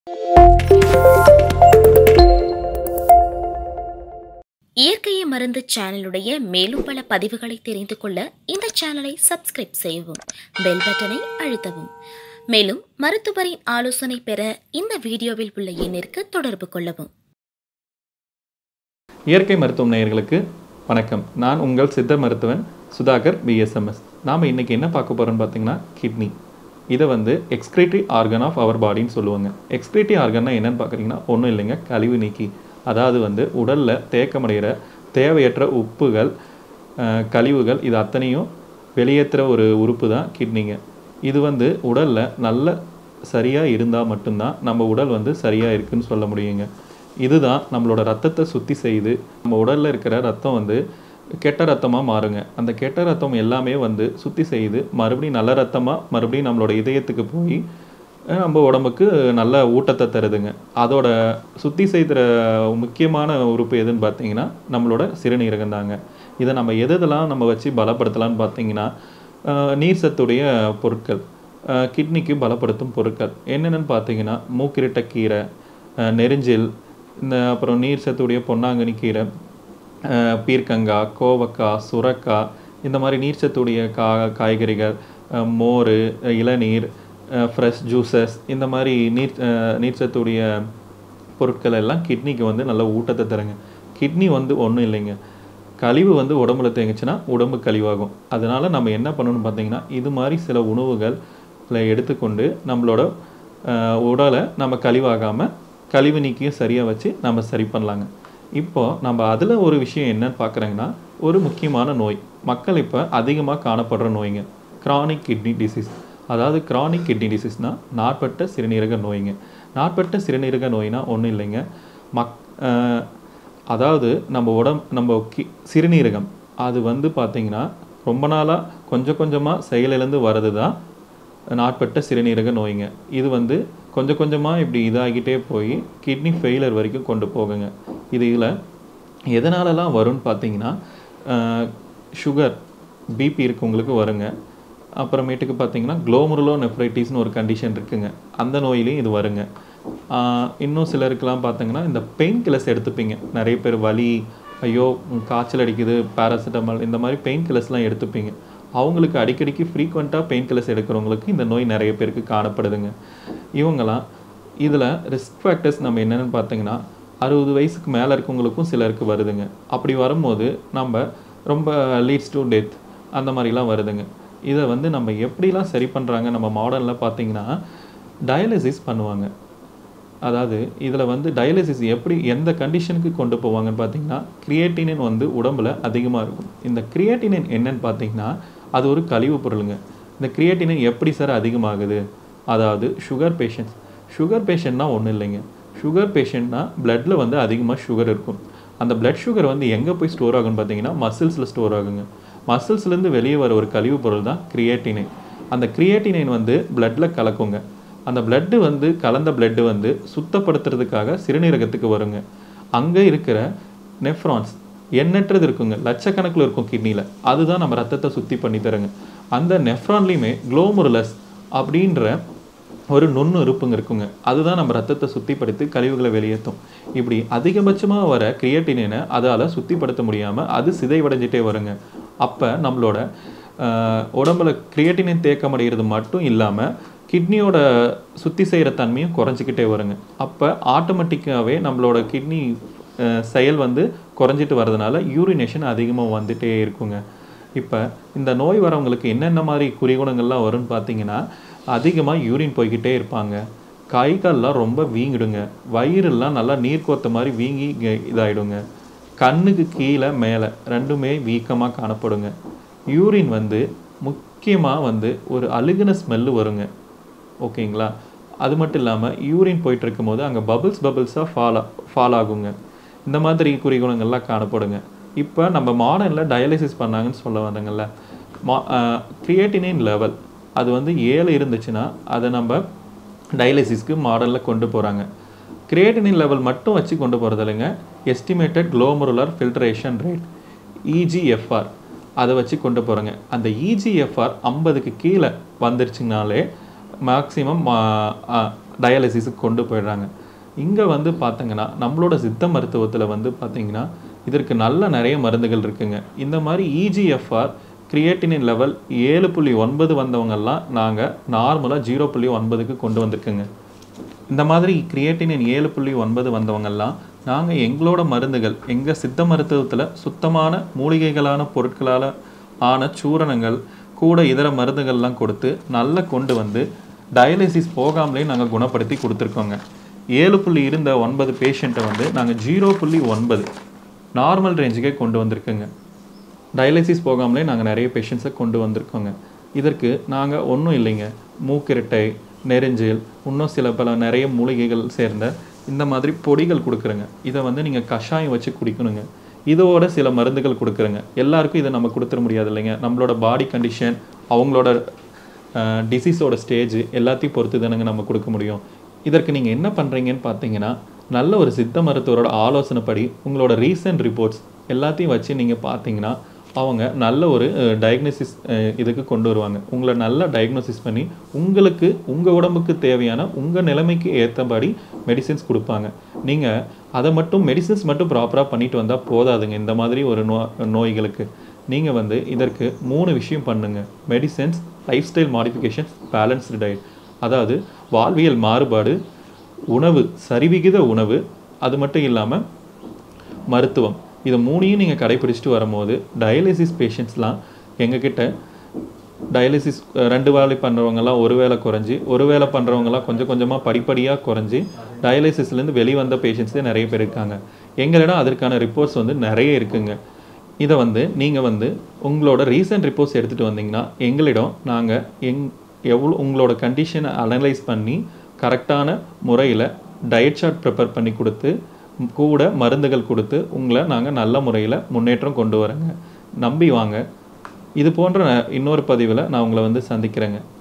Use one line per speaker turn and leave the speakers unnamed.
இயற்கையை மருந்து சேனலுடைய மேலும் பல பதிவுகளை தெரிந்து கொள்ள இந்த சேனலை சப்ஸ்கிரைப் செய்யவும், பெல் பட்டனை அழுத்தவும். மேலும் மருத்துவரின் ஆலோசனை பெற இந்த வீடியோவில் உள்ள எண்ணிற்கு தொடர்பு கொள்ளவும்.
இயற்கை மருத்துவம் நேயர்களுக்கு வணக்கம். நான் உங்கள் சித்த மருத்துவன் சுதாகர் BSMS. நாம் இன்றைக்கி என்ன பார்க்க போகிறோன்னு பார்த்தீங்கன்னா கிட்னி. இதை எக்ஸ்கிரீட்டரி ஆர்கன் ஆஃப் அவர் பாடின்னு சொல்லுவாங்க. எக்ஸ்கிரீட்டரி ஆர்கன்னா என்னென்னு பார்க்குறீங்கன்னா ஒன்றும் இல்லைங்க, கழிவு நீக்கி. அதாவது உடலில் தேக்கமடைகிற தேவையற்ற உப்புகள், கழிவுகள் இது அத்தனையும் வெளியேற்றுற ஒரு உறுப்பு தான் கிட்னிங்க. இது உடலில் நல்ல சரியாக இருந்தால் மட்டும்தான் நம்ம உடல் சரியாக இருக்குதுன்னு சொல்ல முடியுங்க. இதுதான் நம்மளோட ரத்தத்தை சுத்தி செய்து நம்ம உடலில் இருக்கிற ரத்தம் கெட்ட ரத்தமாக மாறுங்க. அந்த கெட்ட ரத்தம் எல்லாமே சுத்தி செய்து மறுபடியும் நல்ல ரத்தமாக மறுபடியும் நம்மளோட இதயத்துக்கு போய் நம்ம உடம்புக்கு நல்ல ஊட்டத்தை தருதுங்க. அதோட சுத்தி செய்கிற முக்கியமான உறுப்பு எதுன்னு பார்த்தீங்கன்னா நம்மளோட சிறுநீரகம் தாங்க. இதை நம்ம எதெல்லாம் நம்ம வச்சு பலப்படுத்தலான்னு பார்த்தீங்கன்னா நீர் சத்துடைய பொருட்கள், கிட்னிக்கு பலப்படுத்தும் பொருட்கள் என்னென்னு பார்த்தீங்கன்னா மூக்கிரிட்ட கீரை, நெரிஞ்சில், அப்புறம் நீர் சத்துடைய பொன்னாங்கண்ணி கீரை, பீர்க்கங்காய், கோவக்காய், சுரக்காய், இந்த மாதிரி நீர் சத்துடைய காய்கறிகள், மோர், இளநீர், ஃப்ரெஷ் ஜூஸஸ், இந்த மாதிரி நீர் சத்துடைய பொருட்கள் எல்லாம் கிட்னிக்கு நல்ல ஊட்டத்தை தருங்க. கிட்னி ஒன்றும் இல்லைங்க, கழிவு உடம்புல தேங்குச்சுன்னா உடம்பு கழிவாகும். அதனால் நம்ம என்ன பண்ணணும்னு பார்த்தீங்கன்னா இது மாதிரி சில உணவுகள் எடுத்துக்கொண்டு நம்மளோட உடலை நம்ம கழிவாகாமல் கழிவு நீக்கியும் சரியாக வச்சு நம்ம சரி பண்ணலாங்க. இப்போது நம்ம அதில் ஒரு விஷயம் என்னன்னு பார்க்குறீங்கன்னா ஒரு முக்கியமான நோய், மக்கள் இப்போ அதிகமாக காணப்படுற நோய்ங்க, கிரானிக் கிட்னி டிசீஸ். அதாவது கிரானிக் கிட்னி டிசீஸ்னால் நாட்பட்ட சிறுநீரக நோய்ங்க. நாட்பட்ட சிறுநீரக நோய்னா ஒன்றும் இல்லைங்க, அதாவது நம்ம சிறுநீரகம் அது பார்த்திங்கன்னா ரொம்ப நாளாக கொஞ்சம் கொஞ்சமாக செயலிழந்து வர்றது தான் நாட்பட்ட சிறுநீரக நோய்ங்க. இது கொஞ்சம் கொஞ்சமாக இப்படி இதாகிட்டே போய் கிட்னி ஃபெயிலர் வரைக்கும் கொண்டு போகுங்க. இதில் எதனாலலாம் வரும்னு பார்த்தீங்கன்னா சுகர், பிபி இருக்கவங்களுக்கு வருங்க. அப்புறமேட்டுக்கு பார்த்தீங்கன்னா குளோமெருலோனெஃப்ரைட்டிஸ்னு ஒரு கண்டிஷன் இருக்குங்க, அந்த நோயிலையும் இது வருங்க. இன்னும் சிலருக்கெல்லாம் பார்த்தீங்கன்னா இந்த பெயின் கில்லர்ஸ் எடுத்துப்பீங்க. நிறைய பேர் வலி, ஐயோ காய்ச்சல் அடிக்குது, பேராசிட்டமால், இந்த மாதிரி பெயின் கில்லர்ஸ்லாம் எடுத்துப்பீங்க. அவங்களுக்கு அடிக்கடிக்கு ஃப்ரீக்வெண்ட்டாக பெயின் கில்லர்ஸ் எடுக்கிறவங்களுக்கு இந்த நோய் நிறைய பேருக்கு காணப்படுதுங்க. இவங்களாம் இதில் ரிஸ்க் ஃபேக்டர்ஸ் நம்ம என்னென்னு பார்த்தீங்கன்னா 60 வயசுக்கு மேலே இருக்கவங்களுக்கும் சிலருக்கு வருதுங்க. அப்படி வரும்போது நம்ம ரொம்ப லீட்ஸ் டு டெத் அந்த மாதிரிலாம் வருதுங்க. இதை நம்ம எப்படிலாம் சரி பண்ணுறாங்க, நம்ம மாடர்னில் பார்த்தீங்கன்னா டயாலிசிஸ் பண்ணுவாங்க. அதாவது இதில் டயாலிசிஸ் எப்படி எந்த கண்டிஷனுக்கு கொண்டு போவாங்கன்னு பார்த்தீங்கன்னா கிரியேட்டினின் உடம்புல அதிகமாக இருக்கும். இந்த கிரியேட்டினின் என்னன்னு பார்த்தீங்கன்னா அது ஒரு கழிவு பொருளுங்க. இந்த கிரியேட்டினின் எப்படி சார் அதிகமாகுது? அதாவது சுகர் பேஷண்ட்னா ஒன்றும் இல்லைங்க, சுகர் பேஷண்ட்னா பிளட்டில் அதிகமாக சுகர் இருக்கும். அந்த பிளட் சுகர் எங்கே போய் ஸ்டோர் ஆகுன்னு பார்த்தீங்கன்னா மசில்ஸில் ஸ்டோர் ஆகுங்க. மசில்ஸ்லேருந்து வெளியே வர ஒரு கழிவு பொருள் தான் கிரியேட்டினைன். அந்த கிரியேட்டினைன் பிளட்டில் கலக்குங்க. அந்த பிளட்டு கலந்த பிளட்டு சுத்தப்படுத்துறதுக்காக சிறுநீரகத்துக்கு வருங்க. அங்கே இருக்கிற நெஃப்ரான்ஸ் எண்ணற்றது இருக்குங்க, லட்சக்கணக்கில் இருக்கும் கிட்னியில். அதுதான் நம்ம ரத்தத்தை சுத்தி பண்ணி தருங்க. அந்த நெஃப்ரான்லேயுமே குளோமெருலஸ் அப்படின்ற ஒரு நுண்ணுறுப்புங்க இருக்குங்க, அதுதான் நம்ம ரத்தத்தை சுத்திப்படுத்தி கழிவுகளை வெளியேற்றும். இப்படி அதிகபட்சமாக வர கிரியேட்டினை அதால் சுத்திப்படுத்த முடியாமல் அது சிதைவடைஞ்சிட்டே வருங்க. அப்போ நம்மளோட உடம்புல கிரியேட்டினின் தேக்கம் அடைகிறது மட்டும் இல்லாமல் கிட்னியோட சுத்தி செய்கிற தன்மையும் குறைஞ்சிக்கிட்டே வருங்க. அப்போ ஆட்டோமேட்டிக்காகவே நம்மளோட கிட்னி செயல் குறைஞ்சிட்டு வர்றதுனால யூரினேஷன் அதிகமாக வந்துட்டே இருக்குங்க. இப்போ இந்த நோய் வரவங்களுக்கு என்னென்ன மாதிரி குறிகுணங்கள்லாம் வரும்னு பார்த்தீங்கன்னா அதிகமாக யூரின் போய்கிட்டே இருப்பாங்க, கை கால்லாம் ரொம்ப வீங்கிடுங்க, வயிறுலாம் நல்லா நீர் கோத்த மாதிரி வீங்கி இதாகிடுங்க, கண்ணுக்கு கீழே மேலே ரெண்டுமே வீக்கமாக காணப்படுங்க. யூரின் முக்கியமாக ஒரு அழுகுன ஸ்மெல்லு வருங்க. ஓகேங்களா? அது மட்டும் இல்லாமல் யூரின் போயிட்டு இருக்கும்போது அங்கே பபிள்ஸாக ஃபால் ஆகுங்க. இந்த மாதிரி குறிகுணங்கள்லாம் காணப்படுங்க. இப்போ நம்ம மாடர்னில் டயாலிசிஸ் பண்ணாங்கன்னு சொல்ல வந்தாங்கல்ல, கிரியேட்டினின் லெவல் அது 7 இருந்துச்சுன்னா அதை நம்ம டயாலிசிஸ்க்கு மாடர்னில் கொண்டு போகிறாங்க. கிரியேட்டினின் லெவல் மட்டும் வச்சு கொண்டு போகிறது இல்லைங்க, estimated glomerular filtration rate EGFR அதை வச்சு கொண்டு போகிறாங்க. அந்த EGFR 50க்கு கீழே வந்துருச்சுனாலே மேக்ஸிமம் டயாலிசிஸுக்கு கொண்டு போயிடுறாங்க. இங்கே வந்து பார்த்தீங்கன்னா நம்மளோட சித்த மருத்துவத்தில் வந்து பார்த்தீங்கன்னா இதற்கு நல்ல நிறைய மருந்துகள் இருக்குங்க. இந்த மாதிரி EGFR கிரியேட்டினின் லெவல் 7.9 வந்தவங்கெல்லாம் நாங்கள் நார்மலாக 0.9க்கு கொண்டு வந்திருக்குங்க. இந்த மாதிரி கிரியேட்டினின் 7.9 வந்தவங்கெல்லாம் நாங்கள் எங்களோட மருந்துகள் எங்கள் சித்த மருத்துவத்தில் சுத்தமான மூலிகைகளான பொருட்களால் ஆன சூரணங்கள் கூட இதர மருந்துகள்லாம் கொடுத்து நல்லா கொண்டு வந்து டயாலிசிஸ் போகாமலே நாங்கள் குணப்படுத்தி கொடுத்துருக்கோங்க. 7.9 பேஷண்ட்டை வந்து நாங்கள் 0.9 நார்மல் ரேஞ்சுக்கே கொண்டு வந்திருக்கோங்க. டயாலிசிஸ் போகாமலே நாங்கள் நிறைய பேஷண்ட்ஸை கொண்டு வந்திருக்கோங்க. இதற்கு நாங்கள் ஒன்றும் இல்லைங்க, மூக்கிரட்டை, நெரிஞ்சில், இன்னும் சில பல நிறைய மூலிகைகள் சேர்ந்த இந்த மாதிரி பொடிகள் கொடுக்குறேங்க. இதை வந்து நீங்கள் கஷாயம் வச்சு குடிக்கணுங்க. இதோட சில மருந்துகள் கொடுக்குறேங்க. எல்லாருக்கும் இதை நம்ம கொடுத்துட முடியாது இல்லைங்க. நம்மளோட பாடி கண்டிஷன், அவங்களோட டிசீஸோட ஸ்டேஜ் எல்லாத்தையும் பொறுத்து தானங்க நம்ம கொடுக்க முடியும். இதற்கு நீங்கள் என்ன பண்ணுறீங்கன்னு பார்த்தீங்கன்னா, நல்ல ஒரு சித்த மருத்துவரோட ஆலோசனைப்படி உங்களோட ரீசன்ட் ரிப்போர்ட்ஸ் எல்லாத்தையும் வச்சு நீங்கள் பார்த்தீங்கன்னா அவங்க நல்ல ஒரு டயக்னோசிஸ் இதுக்கு கொண்டு வருவாங்க. உங்களை நல்லா டயக்னோசிஸ் பண்ணி உங்களுக்கு உங்கள் உடம்புக்கு தேவையான உங்கள் நிலைமைக்கு ஏற்றபடி மெடிசின்ஸ் கொடுப்பாங்க. நீங்கள் அதை மட்டும் மெடிசின்ஸ் மட்டும் ப்ராப்பராக பண்ணிட்டு வந்தால் போதாதுங்க. இந்த மாதிரி ஒரு நோய்களுக்கு நீங்கள் வந்து இதற்கு 3 விஷயம் பண்ணுங்கள். Medicines, lifestyle modifications, balanced diet. அதாவது வாழ்வியல் மாறுபாடு, உணவு, சரிவிகித உணவு, அது மட்டும் இல்லாமல் மருத்துவம். இது 3ஐயும் நீங்கள் கடைப்பிடிச்சிட்டு வரும்போது டயாலிசிஸ் பேஷண்ட்ஸ்லாம் எங்ககிட்ட டயாலிசிஸ் 2 வேலை பண்ணுறவங்கலாம் 1 வேளை குறைஞ்சி, 1 வேளை பண்ணுறவங்கலாம் கொஞ்சம் கொஞ்சமாக படிப்படியாக குறைஞ்சி டயாலிசிஸ்லேருந்து வெளிவந்த பேஷண்ட்ஸே நிறைய பேர் இருக்காங்க. எங்களிடம் அதற்கான ரிப்போர்ட்ஸ் வந்து நிறைய இருக்குங்க. இதை வந்து நீங்கள் வந்து உங்களோட ரீசன்ட் ரிப்போர்ட்ஸ் எடுத்துகிட்டு வந்தீங்கன்னா எங்களிடம் நாங்கள் எவ்வளோ உங்களோட கண்டிஷனை அனலைஸ் பண்ணி கரெக்டான முறையில் டயட் சார்ட் ப்ரிப்பேர் பண்ணி கொடுத்து கூட மருந்துகள் கொடுத்து உங்களை நாங்கள் நல்ல முறையில் முன்னேற்றம் கொண்டு வரேங்க. நம்பி வாங்க. இது போன்ற இன்னொரு பதிவில் நான் உங்களை வந்து சந்திக்கிறேங்க.